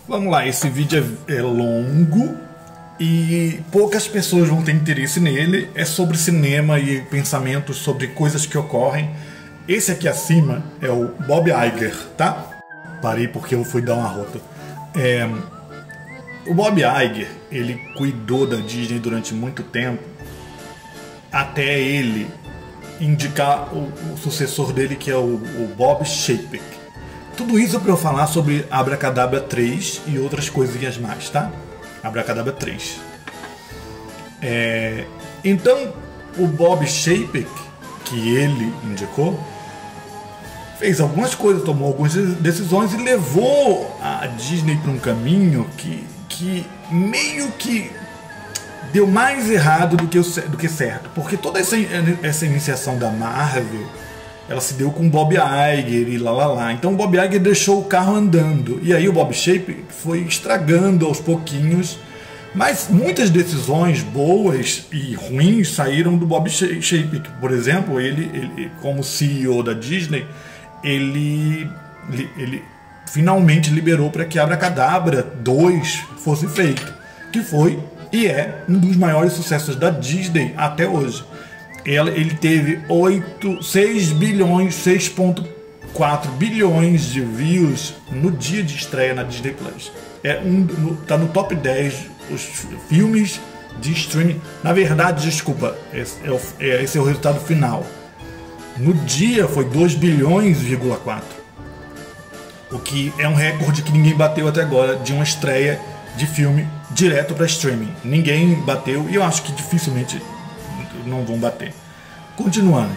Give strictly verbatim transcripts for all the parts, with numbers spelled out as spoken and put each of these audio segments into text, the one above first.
Vamos lá, esse vídeo é, é longo e poucas pessoas vão ter interesse nele. É sobre cinema e pensamentos sobre coisas que ocorrem. Esse aqui acima é o Bob Iger, tá? Parei porque eu fui dar uma rota. É, o Bob Iger, ele cuidou da Disney durante muito tempo, até ele indicar o, o sucessor dele, que é o, o Bob Chapek. Tudo isso para eu falar sobre Abracadabra três e outras coisinhas mais, tá? Abracadabra três. É, então, o Bob Chapek, que ele indicou, fez algumas coisas, tomou algumas decisões e levou a Disney para um caminho que, que meio que deu mais errado do que, o, do que certo. Porque toda essa, essa iniciação da Marvel, ela se deu com o Bob Iger e lá lá lá. Então o Bob Iger deixou o carro andando. E aí o Bob Chapek foi estragando aos pouquinhos. Mas muitas decisões boas e ruins saíram do Bob Chapek. Por exemplo, ele, ele como C E O da Disney, ele, ele, ele finalmente liberou para que Abracadabra dois fosse feito. Que foi e é um dos maiores sucessos da Disney até hoje. Ele teve seis bilhões, seis vírgula quatro bilhões de views no dia de estreia na Disney Plus. É um, no, tá no top dez os filmes de streaming. Na verdade, desculpa, esse é, o, esse é o resultado final. No dia foi dois bilhões vírgula quatro. O que é um recorde que ninguém bateu até agora de uma estreia de filme direto para streaming. Ninguém bateu e eu acho que dificilmente não vão bater. Continuando.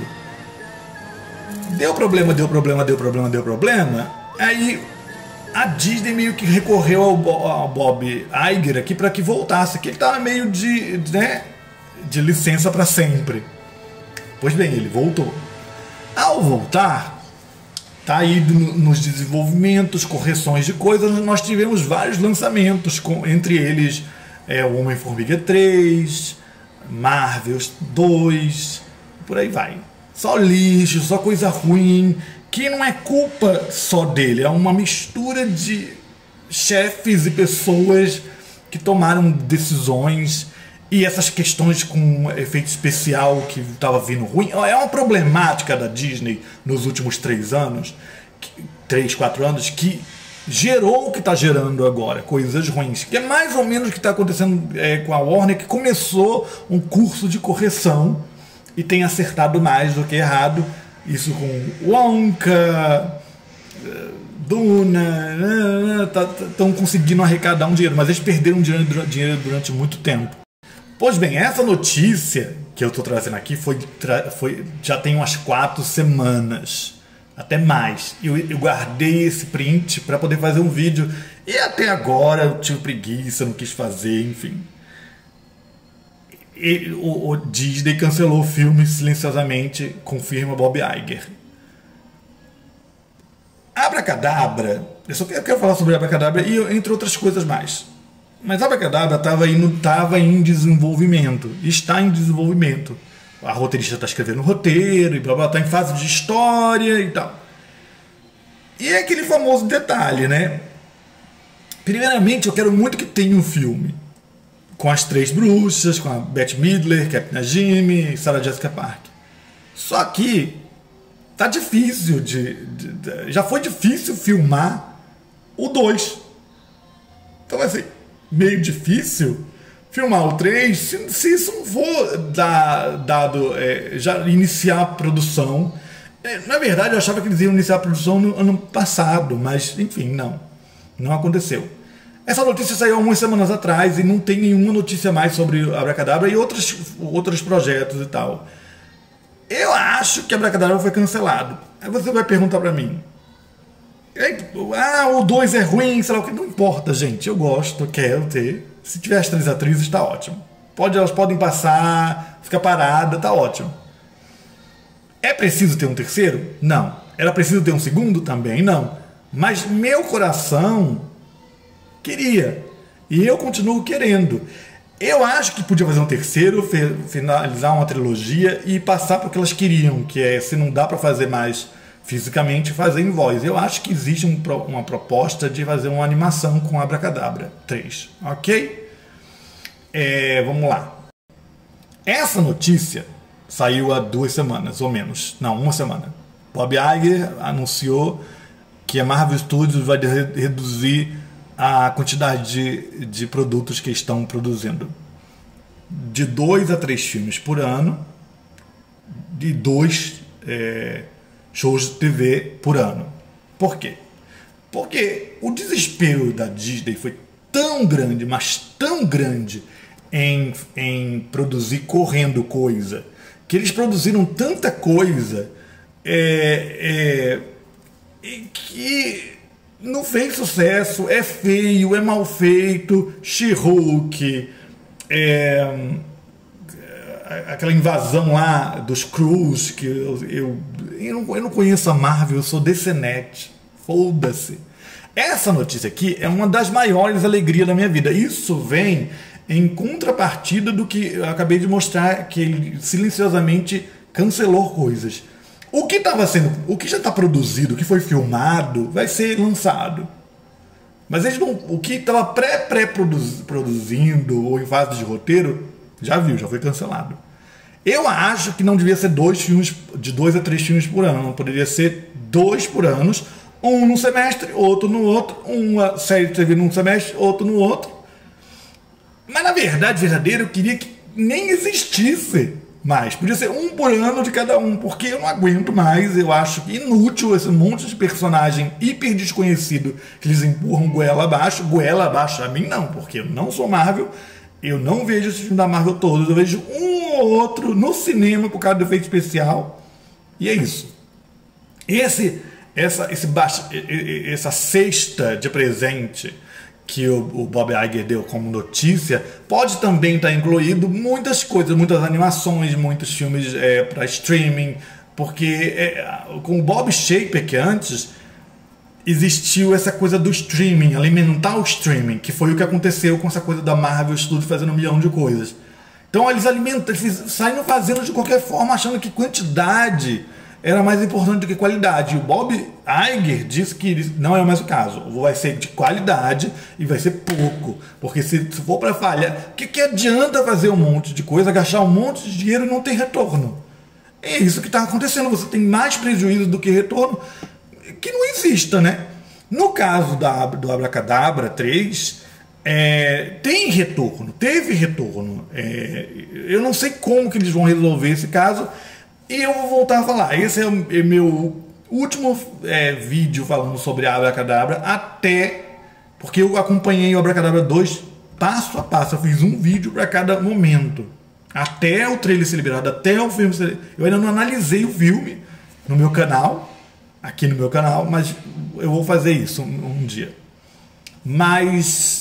Deu problema, deu problema, deu problema, deu problema. Aí a Disney meio que recorreu ao, ao Bob Iger aqui para que voltasse, que ele estava meio de, né, de licença para sempre. Pois bem, ele voltou. Ao voltar, tá aí nos desenvolvimentos, correções de coisas, nós tivemos vários lançamentos, com, entre eles é, o Homem-Formiga três, Marvel dois, por aí vai. Só lixo, só coisa ruim, que não é culpa só dele, é uma mistura de chefes e pessoas que tomaram decisões, e essas questões com efeito especial que estava vindo ruim. É uma problemática da Disney nos últimos três anos, três, quatro anos, que gerou o que está gerando agora, coisas ruins, que é mais ou menos o que está acontecendo é, com a Warner, que começou um curso de correção e tem acertado mais do que errado. Isso com Wonka, Duna, estão conseguindo arrecadar um dinheiro, mas eles perderam dinheiro, dinheiro durante muito tempo. Pois bem, essa notícia que eu estou trazendo aqui foi, foi, já tem umas quatro semanas, até mais. Eu, eu guardei esse print para poder fazer um vídeo e até agora eu tive preguiça, não quis fazer, enfim. E, o, o Disney cancelou o filme silenciosamente, confirma Bob Iger. Abracadabra, eu só quero, eu quero falar sobre Abracadabra e entre outras coisas mais. Mas Abracadabra estava tava em desenvolvimento, está em desenvolvimento. A roteirista está escrevendo roteiro e blá blá, está em fase de história e tal. E é aquele famoso detalhe, né? Primeiramente, eu quero muito que tenha um filme com as três bruxas, com a Bette Midler, Captain Jimmy e Sarah Jessica Parker. Só que tá difícil de, de, de já foi difícil filmar o dois. Então assim, meio difícil filmar o três, se, se isso não for da, dado, é, já iniciar a produção. É, na verdade, eu achava que eles iam iniciar a produção no ano passado, mas enfim, não. Não aconteceu. Essa notícia saiu há umas semanas atrás e não tem nenhuma notícia mais sobre Abracadabra e outros, outros projetos e tal. Eu acho que Abracadabra foi cancelado. Aí você vai perguntar pra mim, ah, o dois é ruim, sei lá o que. Não importa, gente. Eu gosto, eu quero ter. Se tiver as três atrizes, tá ótimo. Pode, elas podem passar, ficar parada, tá ótimo. É preciso ter um terceiro? Não. Era preciso ter um segundo? Também não. Mas meu coração queria. E eu continuo querendo. Eu acho que podia fazer um terceiro, finalizar uma trilogia e passar para o que elas queriam, que é, se não dá para fazer mais fisicamente fazer em voz. Eu acho que existe um, uma proposta de fazer uma animação com Abracadabra três, ok? É, vamos lá. Essa notícia saiu há duas semanas, ou menos. Não, uma semana. Bob Iger anunciou que a Marvel Studios vai reduzir a quantidade de, de produtos que estão produzindo. De dois a três filmes por ano, de dois é, shows de T V por ano. Por quê? Porque o desespero da Disney foi tão grande, mas tão grande em, em produzir correndo coisa, que eles produziram tanta coisa é, é, que não fez sucesso, é feio, é mal feito. She-Hulk, é, aquela invasão lá dos Skrulls, que eu, eu, eu, não, eu não conheço a Marvel, eu sou D C Net, foda-se. Essa notícia aqui é uma das maiores alegrias da minha vida. Isso vem em contrapartida do que eu acabei de mostrar, que ele silenciosamente cancelou coisas. O que estava sendo, o que já está produzido, o que foi filmado, vai ser lançado. Mas eles não, o que estava pré-pré-produzindo ou em fase de roteiro, já viu, já foi cancelado. Eu acho que não devia ser dois filmes, de dois a três filmes por ano. Poderia ser dois por ano, um num semestre, outro no outro, uma série de T V num semestre, outro no outro. Mas na verdade, verdadeiro, eu queria que nem existisse mais. Podia ser um por ano de cada um, porque eu não aguento mais. Eu acho inútil esse monte de personagem hiper desconhecido que eles empurram goela abaixo. Goela abaixo a mim não, porque eu não sou Marvel. Eu não vejo esse filme da Marvel todos. Eu vejo um ou outro no cinema por causa do efeito especial. E é isso. Esse, essa, esse baixo, essa cesta de presente que o, o Bob Iger deu como notícia, pode também estar incluído muitas coisas, muitas animações, muitos filmes é, para streaming, porque é, com o Bob Chapek que antes existiu essa coisa do streaming, alimentar o streaming, que foi o que aconteceu com essa coisa da Marvel Studios fazendo um milhão de coisas. Então eles alimentam, eles saíram fazendo de qualquer forma, achando que quantidade era mais importante do que qualidade. E o Bob Iger disse que não é mais o caso. Vai ser de qualidade e vai ser pouco. Porque se, se for para falhar, o que, que adianta fazer um monte de coisa, gastar um monte de dinheiro e não ter retorno? É isso que está acontecendo. Você tem mais prejuízo do que retorno, que não exista, né? No caso da, do Abracadabra três, é, tem retorno, teve retorno. É, eu não sei como que eles vão resolver esse caso. E eu vou voltar a falar. Esse é o meu último é, vídeo falando sobre a Abracadabra, até porque eu acompanhei o Abracadabra dois passo a passo. Eu fiz um vídeo para cada momento, até o trailer ser liberado, até o filme ser... Eu ainda não analisei o filme no meu canal, aqui no meu canal, mas eu vou fazer isso um, um dia. Mas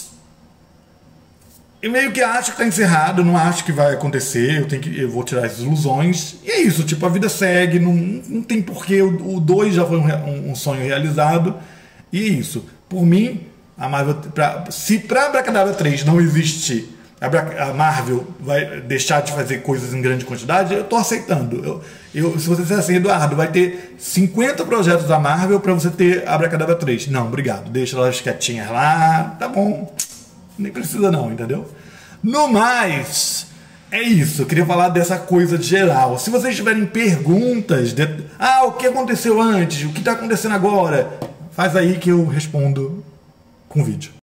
eu meio que acho que está encerrado, não acho que vai acontecer, eu, tenho que, eu vou tirar essas ilusões. E é isso, tipo, a vida segue, não, não tem porquê, o dois já foi um, um sonho realizado. E é isso, por mim, a Marvel, pra, se para Abracadabra três não existir, a Marvel vai deixar de fazer coisas em grande quantidade, eu tô aceitando. Eu, eu, se você disser assim, Eduardo, vai ter cinquenta projetos da Marvel para você ter Abracadabra três. Não, obrigado, deixa elas quietinhas lá, tá bom. Nem precisa não, entendeu? No mais, é isso. Eu queria falar dessa coisa geral. Se vocês tiverem perguntas, de... ah, o que aconteceu antes? O que está acontecendo agora? Faz aí que eu respondo com vídeo.